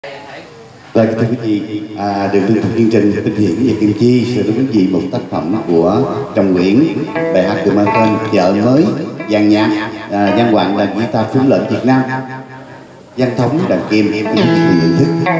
Vâng, thưa quý vị, được liên tục chương trình Vinh Hiển và Kim Chi sẽ đến quý vị một tác phẩm của Trọng Nguyễn, bài hát được mang tên Chợ Mới, dàn nhạc Văn Hoàng đàn guitar phím lệnh Việt Nam, Văn Thống đàn kim, quý vị cùng thưởng thức.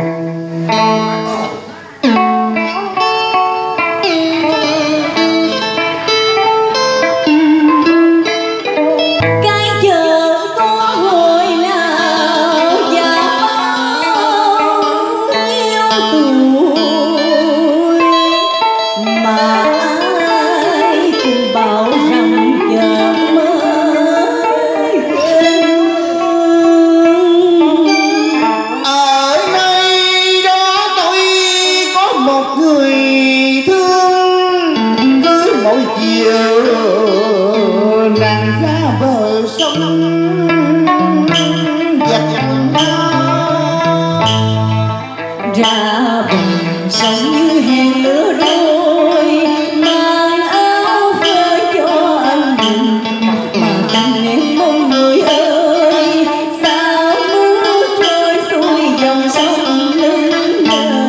Ra bờ sông như hẹn lửa đôi, mang áo phơi cho anh đừng mà tình em mong người ơi. Sao mưa trôi xuôi dòng sông lưng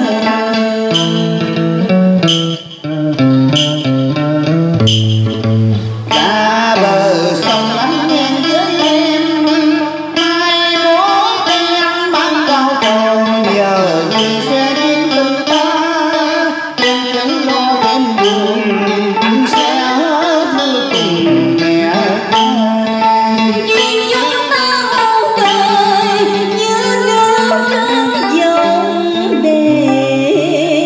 Ra bờ sông anh ngang với em, ai muốn em bán cao cầu nhờ gì sẽ đến tình ta, em chẳng lo em buồn anh sẽ thư tình mẹ ơi. duyên chúng ta một đời như nước trên dòng để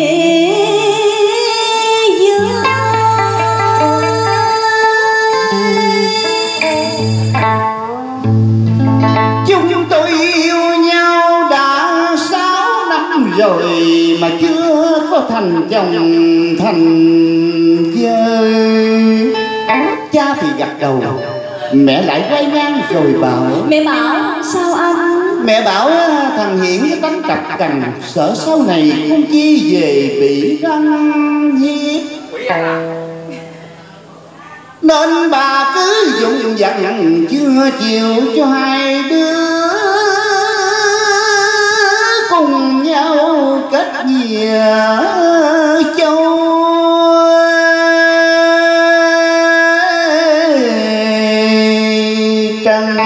Chúng tôi yêu nhau đã 6 năm rồi mà chưa có thành chồng thành vợ. Cha thì gật đầu, mẹ lại quay ngang rồi bảo: mẹ bảo sao anh? Mẹ bảo thằng Hiển cái tánh cặp cằn, sợ sau này không chi về bị răng hiếp, nên bà cứ dụng dặn chưa chịu cho hai đứa cùng nhau kết nghĩa châu. Trăng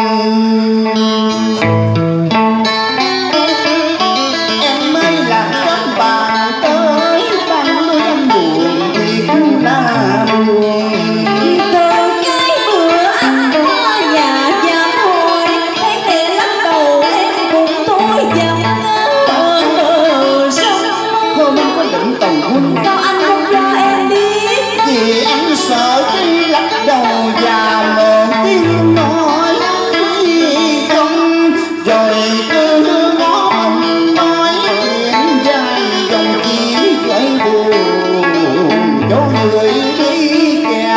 em mới làm tấm bàn tới, bằng nuôi em buồn thì cũng là buồn. Từ cái bữa anh qua nhà giam hồi, thấy mẹ lắc đầu em cũng thôi dầm ở bờ sông. Hôm anh có định tòng quân, Sao anh không cho em biết? vì anh sợ khi lắc đầu và một tiếng nói không, rồi cứ ngó ông nói chuyện dài dòng chỉ gợi buồn cho người đi kẻ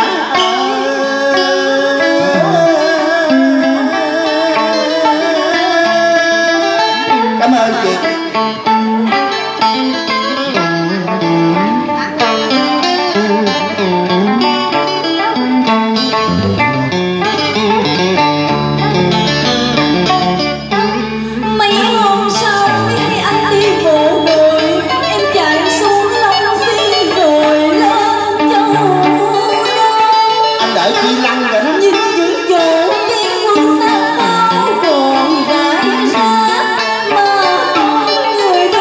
cảm ơn chị. Mấy hôm sau khi anh đi bộ đội, em chạy xuống Long Xuyên rồi lên Châu Đốc. Anh đợi chị Lăng rồi đó. Nhìn những chỗ tiếng quân xa pháo còn rải rác, mà con người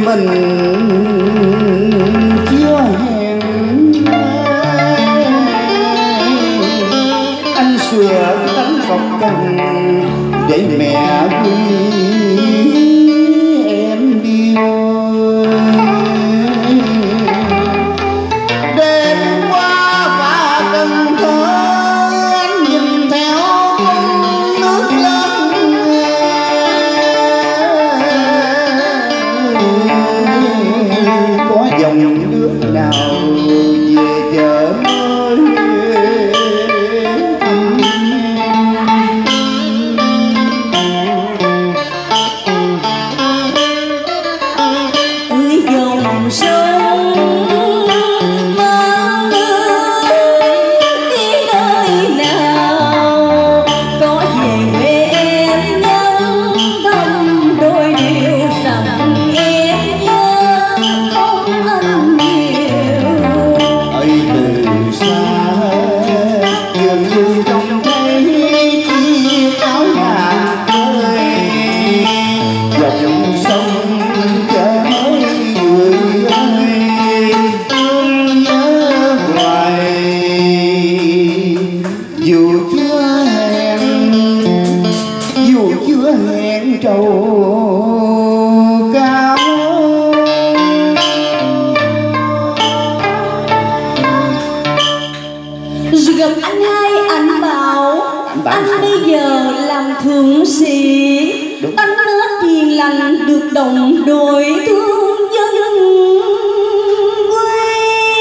mình chưa hẹn anh sửa tấm cọc cằn để mẹ quý em điêu. Đêm qua phá Cần Thơ anh nhìn theo con nước lớn, có dòng nước nào về chợ mới thăm ơi dòng sông mang ơi đi nơi nào, có về quê em nhắn thăm đôi điều rằng em nhớ ông anh nhiều. ơi từ xa dường như trông thấy chiếc áo ngàn khơi, dòng sông chợ mới người ơi thương nhớ hoài. Dù chưa hẹn trầu cao, Rồi gặp anh hai, anh bảo anh bây giờ làm thượng sĩ. Anh nói hiền lành được đồng đội thương dân quê.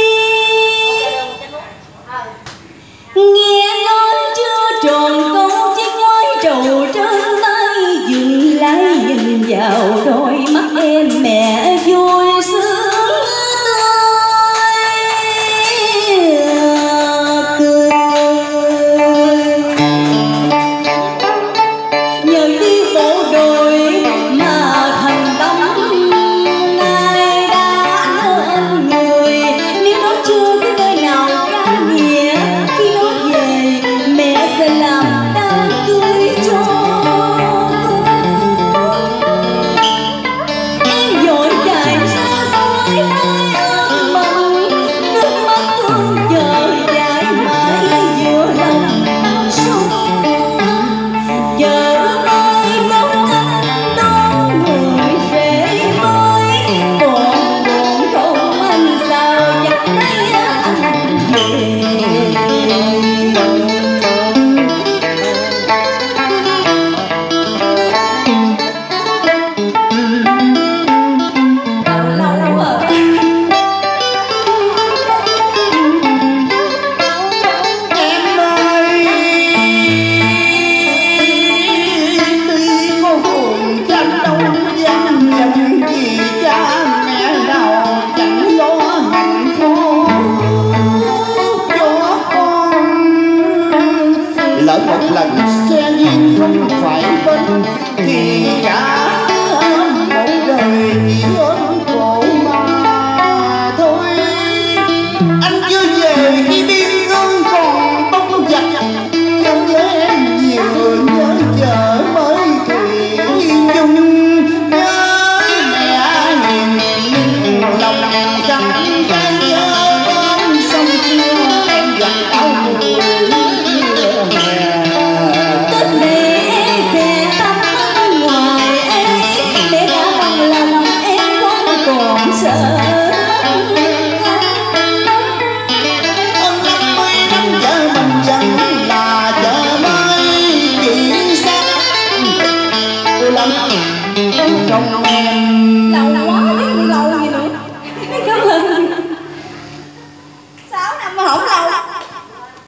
Nghe nói chưa tròn con chiếc ngói trầu trên tay, dừng lại nhìn vào đôi mắt em mẹ vui sướng tươi. Nhờ đi bộ đội mà thành tâm nay đã nên người. Nếu nó chưa có nơi nào ca nghĩa, khi nó về mẹ sẽ làm đám cưới cho con. Em vội chạy ra suối nơi ơn mong, nước mắt thương chờ dài mãi giữa lòng sông. Chờ nơi đón anh đón người rể mới, còn buồn không anh sao chẳng thấy anh về. Lâu rồi. Em ơi tuy có buồn chẳng đâu dám nhận, vì cha mẹ nào chẳng lo hạnh phúc cho con. Lỡ một lần xe duyên không phải bên thì cả một đời chỉ ôm cổ mà thôi. Anh chưa về khi biên cương còn bóng giặc, cho với em nhiều nhớ chợ mới thủy chung. Nhớ mẹ hiền nhưng lòng chẳng thấy nhớ con sông xưa em giặt áo mùi hè. Tết này em sẽ thăm anh ngoài ấy, để đã bằng lòng em không còn sợ. Ơn 50 năm vợ mình vẫn là vợ mới chỉ xác. Tôi lắm trong em Lâu quá